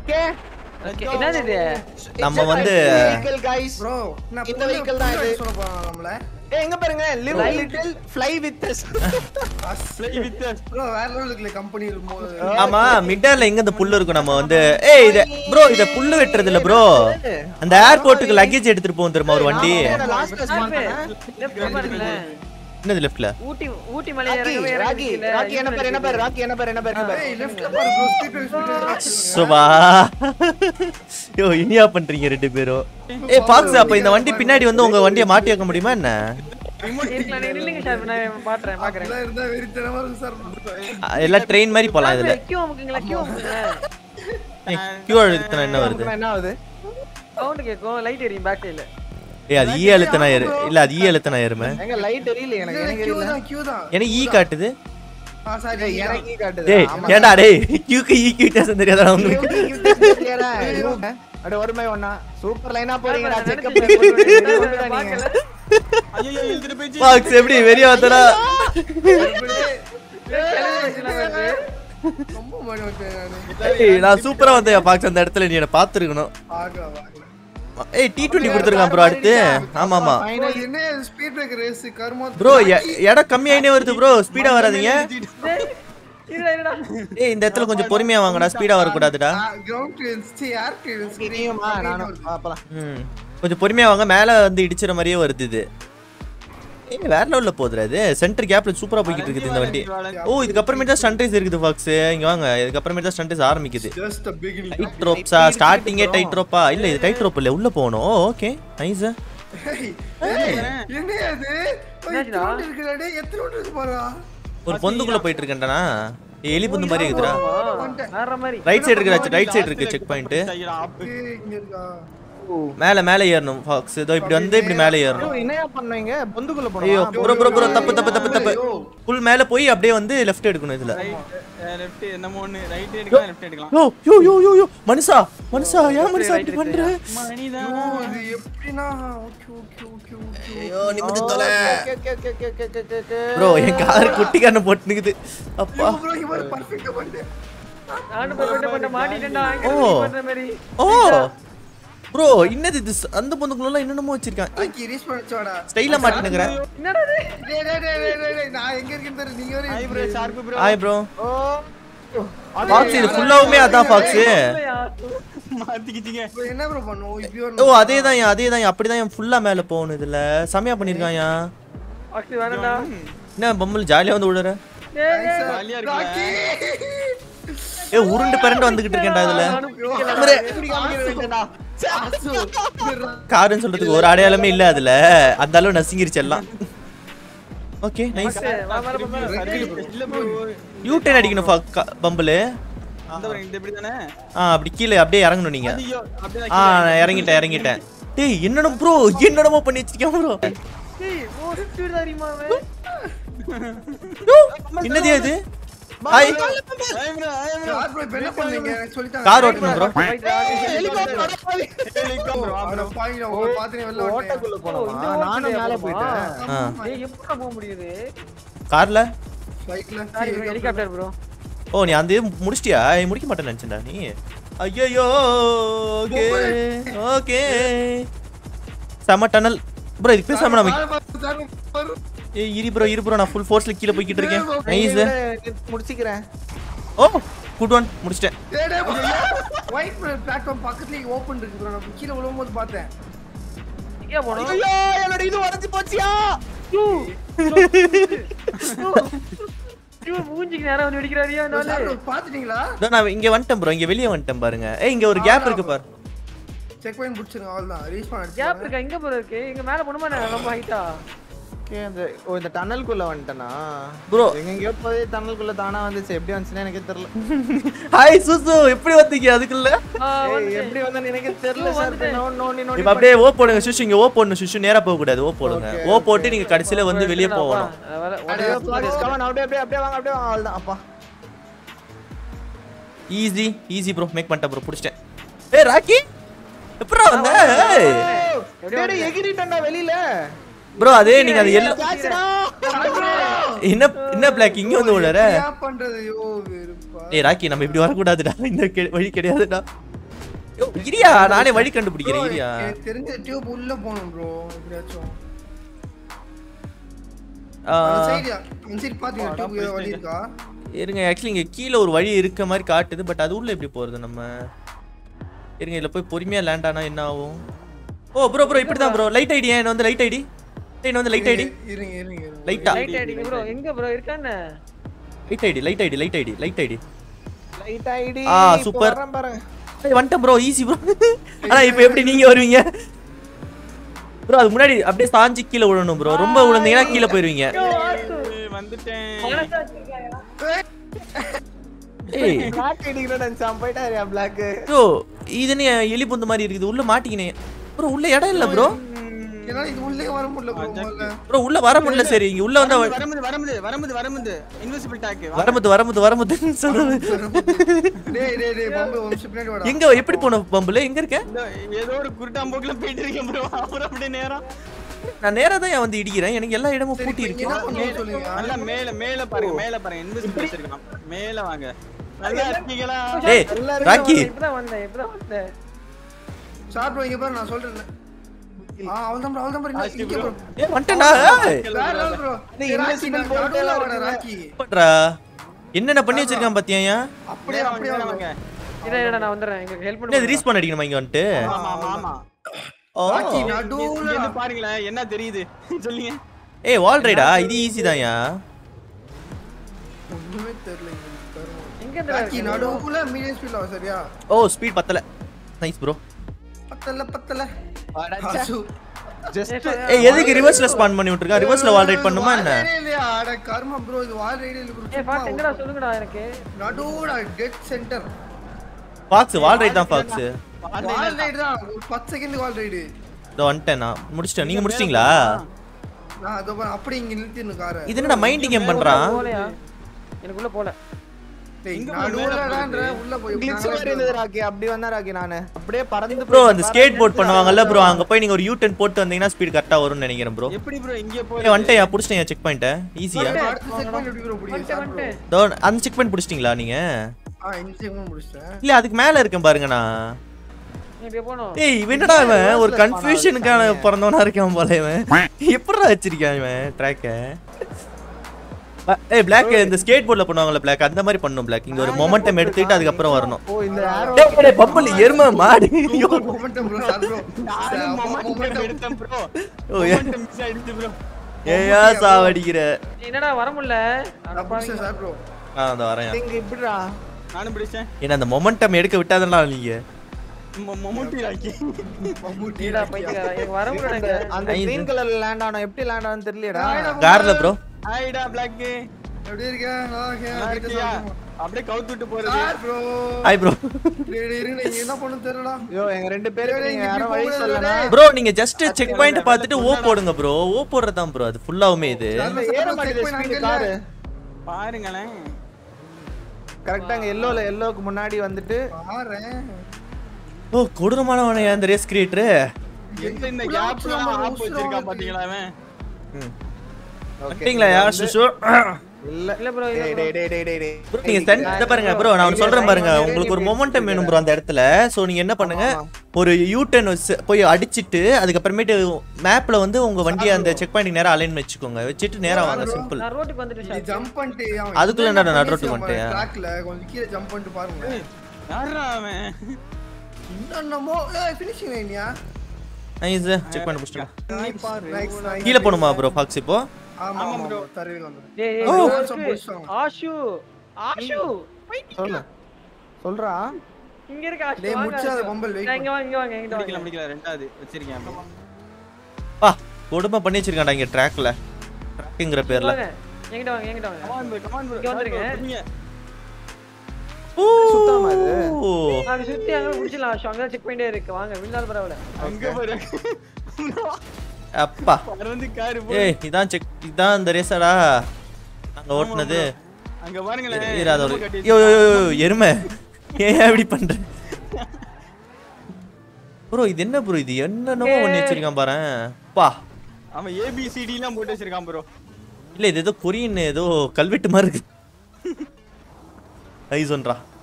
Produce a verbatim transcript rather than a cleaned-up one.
Okay என்னது இது நம்ம வந்து vehicle guys bro நான் இந்த vehicle தான் இது சொல்ல போறோம் நம்மள ஏய் எங்க பாருங்க live little fly with us fly with us bro வேற லெவலுக்கு கம்பெனி இருக்கும்போது ஆமா மிட்டர்ல எங்க இந்த புல்லு இருக்கும் நம்ம வந்து ஏய் இது ப்ரோ இத புல்லு வெட்றது இல்ல ப்ரோ அந்த ஏர்போர்ட்டுக்கு லக்கேஜ் எடுத்துட்டு போவோம் தெரியுமா ஒரு வண்டி லாஸ்ட் கிளாஸ் பண்ணேன் லெஃப்ட் பாருங்க என்னது லெஃப்ட்ல ஊட்டி ஊட்டி மலை இறங்க ராக்கி ராக்கி என்ன பேர் என்ன பேர் ராக்கி என்ன பேர் என்ன பேர் ஏய் லெஃப்ட்ல பாரு bro speed speed Suba yo Iniya பண்றீங்க ரெண்டு பேரும் ஏய் பாக்ஸ் அப்ப இந்த வண்டி பின்னாடி வந்து உங்க வண்டியை மாட்டி வைக்க முடியுமா என்ன இருக்கலாம் நில்லுங்க சார் நான் பாக்குறேன் பாக்குறேன் எல்லாம் இருந்தா வெறித்தனமா இருக்கு சார் எல்லாம் ட்ரெயின் மாதிரி போலாம் இதுல கியூ அமுக்குங்களா கியூ அமுக்குங்க கியூ அழுத்தினா என்ன வருது என்ன ஆகுது சவுண்ட் கேக்கும் லைட் எரியும் பேக் சைடுல ஏய் அது ஈ அழுத்தினா ஏறு இல்ல அது ஈ அழுத்தினா ஏறுமே எங்க லைட் எரியல எனக்கு எனக்கு கியூ எரியல தான் கியூ தான் எனக்கு ஈ காட்டுது ஆ சாரி எனக்கு காட்டுது டேய் ஏன்டா டேய் கியூக்கு ஈ கியூட்டஸ் தெரியாதா உங்களுக்கு அட ஒருமை ஒண்ணா சூப்பர் லைனா போறீங்கடா செக் பாக்கல ஐயோ இழுத்துட்டு போயிச்சு பாக்ஸ் எப்படி வெறிய வந்தடா ரொம்ப மணி வந்து நான் ஏய் நான் சூப்பரா வந்தேன் பாக்ஸ் அந்த இடத்துல நீ என்ன பாத்துருக்கணும் ஆகலாம் ஆகலாம் ஏய் டி டுவெண்ட்டி கொடுத்துருக்கான் ப்ரோ அடுத்து ஆமா ஆமா bro என்ன ஸ்பீட் பிரேக் ரேஸ் கர்மா ப்ரோ இடம் கம்மியாயினே வருது ப்ரோ ஸ்பீடா வராதீங்க இருடா இருடா ஏய் இந்த இடத்துல கொஞ்சம் பொறுமையா வாங்கடா ஸ்பீடா வர கூடாதுடா கிரவுண்ட் கிளியரன்ஸ் சி ஏர் கிளியரன்ஸ் நீயுமா நானும் பாப்பலாம் ம் கொஞ்சம் பொறுமையா வாங்க மேல வந்து இடிச்சற மாதிரியே வருது இது ஏய் வேற லெவல்ல போகுதுடா இது சென்டர் கேப்ல சூப்பரா போயிட்டு இருக்குது இந்த வண்டி ஓ இதுக்கு அப்புறமே தான் ஸ்டன்ட்ரேஸ் இருக்குது பாக்ஸ் இங்க வாங்க இதுக்கு அப்புறமே தான் ஸ்டன்ட்ரேஸ் ஆரம்பிக்குது ஜஸ்ட் a beginning டைட் ரோப்ஸா ஸ்டார்டிங்கே டைட் ரோப்பா இல்ல இது டைட் ரோப் இல்ல உள்ள போணும் ஓகே நைஸ் என்ன அது எத்தனை இருக்குடா எத்தனை இருக்கு பாரு ஒரு பொந்துக்குள்ள போயிட்டு இருக்கேன்டா எலி பொந்து மாதிரி இருக்குடா வேற மாதிரி ரைட் சைடு இருக்கு ரைட் சைடு இருக்கு செக் பாயிண்ட் இங்க இருக்கா மேல மேல ஏறணும் ஃபாக்ஸ் இதோ இப்படி வந்து இப்படி மேல ஏறணும் என்னையா பண்ணீங்க பொந்துக்குள்ள ஐயோ போறோம் ப்ரோ ப்ரோ ப்ரோ தப்பு தப்பு தப்பு தப்பு ஃபுல் மேல போய் அப்படியே வந்து லெஃப்ட் எடுக்கணும் இதுல லெஃப்ட் என்னமோ ஒன்னு ரைட் எடுக்கலாம் லெஃப்ட் எடுக்கலாம் யோ யோ யோ யோ யோ மனுஷா மனுஷா ஏன் மனுஷா இப்படி பண்ற மணிதா இது எப்படினா ஓகே ஓகே ஓகே ஓகே ஐயோ நிமிந்து தொலை okay okay okay okay okay okay bro என் கார் குட்டி கண்ணு போட்டு நிக்குது அப்பா ப்ரோ இங்க பாரு பெர்ஃபெக்ட்டா பண்ணிட்டே நானும் பண்ண பண்ண மாட்டிட்டேன்டா ஓ. அங்க பண்ற மாதிரி ஓ ப்ரோ இன்னது இது அந்த பொந்துக்குள்ள என்னென்னமோ வச்சிருக்கான் ஆக்கி ரீஸ் பண்ணச்சோடா ஸ்டைலா மாட்டினுங்கறேன் என்னடா இது டேய் டேய் டேய் டேய் டேய் நான் எங்க இருக்கேன்னு தெரியல நீங்க ஹாய் வரை bro sharp bro hi bro oh fox இது ஃபுல்லாவுமே அதான் ஃபாக்ஸ் மாத்திக்கிட்டீங்க இப்போ என்ன ப்ரோ பண்ணுவோம் இப்படி ஓ வரணும் அதே தான் அதே தான் அப்படிதான் என் ஃபுல்லா மேல போகணும் இதுல செமையா பண்ணிருக்காயா ஆக்சி வேணடா என்ன பொம்மல் ஜாலியா வந்து விடுற டேய் ஜாலியா இருக்குல ராக்கி ஏ உருண்டு பரண்டு வந்துகிட்டு இருக்கேன்டா இதுல எப்படி காமிக்கிறேன்டா காருன்னு சொல்றதுக்கு ஒரு அடையாளமே இல்ல அதுல அந்த அளவு நசுங்கிருச்சு எல்லாம் ஓகே நைஸ் வா வர பண்ணு இல்ல ப்ரோ யூ டர்ன் அடிக்கணும் பம்பிள் அந்த ஒரு இந்த இப்படி தானே ஆ அப்படி கீழே அப்படியே இறங்கணும் நீங்க ஐயோ அப்படியே ஆ நான் இறங்கிட்டேன் இறங்கிட்டேன் டேய் என்னடா ப்ரோ என்னடா பண்ணி வச்சிருக்கேன் ப்ரோ டேய் ஓ ஸ்பீட் தெரியுமா அவன் என்னது இது hi hi bro hi bro யார் ப்ரோ இப்போ என்ன பண்ணீங்க எனக்கு சொல்லிட்டாங்க கார் ஓட்டணும் ப்ரோ ஹெலிகாப்டர் அவன பாயிங்க உங்களை பாத்துனே வெளில ஓட்டேன் ஓட்டக்குள்ள போனோமா நானும் மேல போயிட்டேன் ஆ டேய் எப்படா போக முடியுது கார்ல ஃளைட்ல சாரி ஹெலிகாப்டர் ப்ரோ ஓ நீ அந்த இது முடிச்சிட்டியா ஏய், முடிக்க மாட்டேன்னு நினைச்சேன்டா நீ ஐயோ ஓகே ஓகே செம டனல் ப்ரோ இதுக்கு பேசாம நம்ம ஏய் இரி ப்ரோ இரி ப்ரோ நான் ஃபுல் ஃபோர்ஸ்ல கீழ போய்க்கிட்டு இருக்கேன் நைஸ் முடிச்சிக்கிறேன் ஓ குட் ஒன் முடிச்சிட்டேன் ஒயிட் பிளாட்ஃபார்ம் பக்கத்துல ஓபன் இருக்கு ப்ரோ நான் கீழ விழும்போது பார்த்தேன் எங்க போறோம் ஐயோ என்னோட இது உடைஞ்சு போச்சியா ஐயோ மூஞ்சிக்கு நேரா வந்து வெடிக்கறாரியா நாளே சார் பாத்துட்டீங்களா இதோ நான் இங்க வந்துட்டேன் ப்ரோ இங்க வெளிய வந்துட்டேன் பாருங்க ஏய் இங்க ஒரு கேப் இருக்கு பாரு செக் பாயிண்ட் புடிச்சிருங்க அவ்வளவுதான் ரீச் பண்ண கேப் இருக்கா எங்க போற இருக்கு இங்க மேல போணுமா நான் ரொம்ப ஹைட்டா ஓகே அந்த ஓ இந்த டனல்குள்ள வந்துட்டேனா ப்ரோ எங்க எங்கயோ போய் டனல்குள்ள தானா வந்துச்சு எப்படி வந்துச்சுன்னு எனக்கு தெரியல ஹாய் சுசு எப்படி வந்தீங்க அதுக்குள்ள ஏய், எப்படி வந்தேன்னு எனக்கு தெரியல சார் நோ நோ நீ நோ இப்ப அப்படியே ஓ போடுங்க சுஷு இங்க ஓ போடணும் சுஷு நேரா போக கூடாது ஓ போடுங்க ஓ போட்டு நீங்க கடைசில வந்து வெளிய போகணும் அப்படியே அப்படியே அப்படியே வாங்க அப்படியே வாங்க அவ்வளவுதான் அப்பா ஈஸி ஈஸி ப்ரோ மேக் பண்ணிட்டேன் ப்ரோ புடிச்சிட்டேன் ஏய் ராக்கி எப்பறா வந்த ஏய் டேய் எகிரிட்டடா வெளியில ப்ரோ அதே நீங்க அது எல்லோ என்ன என்ன பிளாக் இங்க வந்து விடுற என்ன பண்றது ஐயோ வெறுப்பா ஏய் ராக்கி நம்ம இப்படி வர கூடாதுடா இந்த கெ- வழி கிடையாதுடா இரியா நானே வழி கண்டுபிடிக்கிறேன் இரியா எனக்கு தெரிஞ்ச டியூப் உள்ள போணும் ப்ரோ எப்படியாச்சும் ஆ, அந்த சைடு அந்த சைடு பாத்தீங்க டியூப் வழி இருக்கா இருங்க ஆக்சுவலி இங்க கீழ ஒரு வழி இருக்க மாதிரி காட்டுது பட் அது உள்ள எப்படி போறது நம்ம இருங்க இதுல போய் பொறுமையா லேண்ட் ஆனா என்ன ஆகும் ஓ ப்ரோ ப்ரோ இப்படி தான் ப்ரோ லைட் ஐடி என்ன வந்து லைட் ஐடி என்ன வந்து லைட் ஐடி இருங்க இருங்க இருங்க லைட்டா லைட் அடிங்க ப்ரோ எங்க ப்ரோ இருக்கானே light ID light ID light ID light ID light ID ஆ, super. பாருங்க ஏய் வந்துட்டேன் ப்ரோ ஈஸி ப்ரோ ஆனா இப்போ எப்படி நீங்க வருவீங்க ப்ரோ அது முன்னாடி அப்படியே சாஞ்சி கீழ விழணும் ப்ரோ ரொம்ப விழுந்தீங்கன்னா கீழ போயிருவீங்க ஏய், வந்துட்டேன் ஏய் பிளாக் ஐடிக்குற நினைச்சான் போய்ட்டாரியா பிளாக் ப்ரோ இது என்ன எலி பொந்து மாதிரி இருக்குது உள்ள மாட்டிக்கினே ப்ரோ உள்ள இடம் இல்ல ப்ரோ ஏன்னா இது உள்ளே வர முடியல ப்ரோ முதல்ல ப்ரோ உள்ள வர முடியல சரி இங்க உள்ள வந்தா வரமுது வரமுது வரமுது வரமுது இன்விசிபிள் டாக் வரமுத்து வரமுத்து வரமுத்துன்னு சொல்றது டேய் டேய் டேய் பம்பு ஒரு நிமிஷம் பின்னாடி வாடா எங்க எப்படி போன பம்புல எங்க இருக்க ஏதோ ஒரு குருட்டாம்போக்குல போயிட்டு இருக்கேன் ப்ரோ அப்புறம் அப்படியே நேரா நான் நேரா தான் ஏன் வந்து இடிக்கிறேன் எனக்கு எல்லா இடமும் பூட்டி இருக்கு என்ன பண்ணனும் சொல்லுங்க நல்லா மேல மேல பாருங்க மேல பாருங்க இன்விசிபிள் வச்சிருக்கான் மேல வாங்க நல்லா இருக்கீங்களா டேய் ராக்கி இப்பதான் வந்தேன் இப்பதான் வந்தேன் சார் ப்ரோ இங்க பாரு நான் சொல்றேன் ஆ அவள்தான் ப்ரோ அவள்தான் ப்ரோ இங்க ப்ரோ ஏய் வந்துட்டேன்டா ஏய் வேற லெவல் ப்ரோ நீ invisible போட்டே வாடா ராக்கி பண்றா என்னென்ன பண்ணி வச்சிருக்கான் பாத்தியா அப்படியே அப்படியே வாங்க இத இத நான் வந்துறேன் எங்க ஹெல்ப் என்ன பண்ணுங்க ரீஸ்பான் அடிக்கணுமா இங்க வந்துட்டு ஆமா ஆமா ஆமா ஓ ராக்கி இங்க நடுவுல இருந்து பாருங்களேன் என்ன தெரியுது சொல்லுங்க ஏய் வால் ரைடா இது ஈஸி தான்யா ஒண்ணுமே தெரியல இங்க எங்க இருந்து ராக்கி நடுவுல மீடியம் ஸ்பீட்ல வா சரியா ஓ ஸ்பீட் பத்தல நைஸ் ப்ரோ பத்தல பத்தல ஜஸ்ட் ஏய் எதுக்கு ரிவர்ஸ்ல ஸ்பான் பண்ணி விட்டுருக்கா ரிவர்ஸ்ல வால் ரைட் பண்ணுமா என்ன அட கர்ம ப்ரோ இது வால் ரைடு இல்ல ஏய் ப்ரோ பாத்து எங்கடா சொல்லுங்கடா எனக்கு நடுவுல dead centre fox wall right தான் ஃபாக்ஸ் வால் ரைடு தான் ஒரு பத்து செகண்ட் வால் ரைடு இதோ வந்துட்டேன் நான் முடிச்சிட்டேன் நீங்க முடிச்சிட்டீங்களா நான் அதோ பாரு, அப்படி இங்க நிறுத்தினு காரை இது என்னடா மைண்ட் கேம் பண்றான் போலையா எனக்குள்ள போல டேய் நடுவுலடான்ற உள்ள போய் கிளிட்ச் மாதிரி இருந்தது ராக்கி அப்படி வந்தா ராக்கி நானு அப்படியே பறந்து ப்ரோ அந்த ஸ்கேட் போர்ட் பண்ணுவாங்கல்ல ப்ரோ அங்க போய் நீங்க ஒரு யூ டர்ன் போட்டு வந்தீங்கன்னா ஸ்பீட் கரெக்ட்டா வரும்னு நினைக்கிறேன் ப்ரோ எப்படி ப்ரோ இங்க போய் ஏய் வந்துட்டேன் யா புடிச்சிட்டேன் செக் பாயிண்ட் ஈஸியா அடுத்த செக்மெண்ட் எப்படி ப்ரோ புடிங்க சார் ப்ரோ தோ அந்த செக் பாயிண்ட் புடிச்சிட்டீங்களா நீங்க ஆ இந்த செக்மெண்ட் முடிச்சிட்டேன் இல்ல அதுக்கு மேல இருக்கேன் பாருங்க நான் நீ இப்படி போணும் ஏய் இவன் என்னடா இவன் ஒரு கன்ஃபியூஷனுக்கான பிறந்தவனா இருக்கான் போல இவன் எப்படிடா வச்சிருக்கான் இவன் ட்ராக்க ஏய் பிளாக் இந்த ஸ்கேட் போர்ட்ல பண்ணுவாங்கல பிளாக் அந்த மாதிரி பண்ணனும் பிளாக் இங்க ஒரு மொமெண்டம் எடுத்துட்டு அதுக்கு அப்புறம் வரணும் ஓ இந்த arrow டேய் டேய் பம்பல் எருமை மாடு ஐயோ. Momentum bro sir bro momentum எடுத்தேன் ப்ரோ ஓ, ஏ- மொமெண்டம் மிஸ் ஆயிடுச்சு ப்ரோ ஏயா சாவடிக்கிற நீ என்னடா வர முடியல அட பாருங்க சார் ப்ரோ ஆ அந்த வரேன் இங்க இப்படிடா நானும் பிடிச்சேன் என்ன அந்த மொமெண்டம் எடுக்க விட்டாதடா நீங்க மொமெண்டி ராக்கி நீடா பைத்தியக்காரா எனக்கு வர முடியலங்க அந்த கிரீன் கலர்ல லேண்ட் ஆனோம் எப்படி லேண்ட் ஆனு தெரியலடா கார்ல ப்ரோ ஹாய்டா பிளாக் எப்படி இருக்க நல்லா நல்லா இருக்கியா இருக்கேன் அப்படியே கவுத்துட்டு போறது சார் ப்ரோ ஹாய் ப்ரோ டேய் டேய் இருங்க நீங்க என்ன பண்ணு தெரியலடா ஐயோ எங்க ரெண்டு பேருக்கு டேய், நீங்க இங்க யாரும் இப்படி வழி போகக்கூடாது சொல்லனா டேய். ப்ரோ நீங்க ஜஸ்ட் செக் பாயிண்ட் பார்த்துட்டு ஓ போடுங்க ப்ரோ ஓ போடுறதுதான் ப்ரோ அது ஃபுல்லாவுமே இது அந்த ஏற மாட்டேங்குது ஸ்பீட் கார் பாருங்களேன் கரெக்ட்டா அங்க எல்லோல எல்லோக்கு முன்னாடி வந்துட்டு பாறேன் ஓ கொடூரமானவனே அந்த ரேஸ் கிரியேட்டர் எந்த இந்த கேப்ல ஆப் வச்சிருக்கா பாத்தீங்களா அவன் கட்டிங்களா யா சுஷு இல்ல இல்ல ப்ரோ டேய் டேய் டேய் டேய் டேய் டேய் ப்ரோ நீங்க ஸ்டன் இத பாருங்க ப்ரோ நான் ஒன்னு சொல்றேன் பாருங்க உங்களுக்கு ஒரு மொமெண்டம் வேணும் ப்ரோ அந்த இடத்துல சோ நீங்க என்ன பண்ணுங்க ஒரு யூ டர்ன் போய் அடிச்சிட்டு அதுக்கு அப்புறமேட்டு மேப்ல வந்து உங்க வண்டியை அந்த செக் பாயிண்ட் நேரா அலைன் வச்சுக்கோங்க வச்சிட்டு நேரா வாங்க சிம்பிள் நான் ரோட்டுக்கு வந்துட்டு நீ ஷாட் ஜம்ப் பண்ணிட்டு அதுக்குள்ள என்னடா நடுரோட்டுக்கு வந்துட்டியா? ட்ராக்ல கொஞ்சம் கீழ ஜம்ப் பண்ணிட்டு பாருங்க யாரா அவன் என்னமோ ஏய் ஃபினிஷிங் லைன்யா நைஸ் செக் பண்ணி புடிச்சிடலாம் நைஸ் நைஸ் நைஸ் கீழ போணுமா ப்ரோ ஃபாக்ஸ் இப்போ ஆமா ஆமா ப்ரோ தரவே வந்து டேய் ஓ. டேய் ஆஷு ஆஷு சொல்லு சொல்றா இங்க இருக்க ஆஷு டேய் வாங்க, முடிச்சாத ஆஷு. பொம்பல் வெயிட் நான் இங்க வாங்க இங்க வாங்க இங்க முடிக்கல வாங்க முடிக்கல ரெண்டாவது வச்சிருக்கேன் அப்படி. பா கொடுமை பண்ணி வச்சிருக்கான்டா இங்க ட்ராக்ல ட்ராக்ங்கிற பேர்ல வாங்க எங்கிட்ட வாங்க எங்கிட்ட வாங்க Come on bro, come on bro. இங்க வந்துருங்க. புடிங்க. சுத்தமா இது? ஓ நாங்க சுத்தி அங்க முடிச்சலாம் ஆஷு அங்க செக் பாயிண்டே இருக்கு வாங்க விழுந்தாலும் பரவாயில்ல அங்க பாரு. அப்பா பறந்து காரு போ. ஏய் இதான் செக் இதான் இந்த ரேஸாடா நாங்க ஓட்டுனது அங்க பாருங்களேன். இராத ஒரு ரொம்ப கட்டி யோ யோ யோ, யோ, எருமை ஏன் இப்படி பண்ற ப்ரோ இது என்ன ப்ரோ இது என்னென்னமோ பண்ணி வச்சிருக்கான் பாரு பா அவன் A B C D எல்லாம் போட்டு வச்சிருக்கான் ப்ரோ. இல்ல இது ஏதோ கொரியன் ஏதோ கல்வெட்டு மாதிரி இருக்கு ஐசோன்றா